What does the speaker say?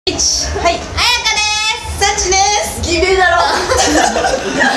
はい、あやかです。 さちです。 偽名だろ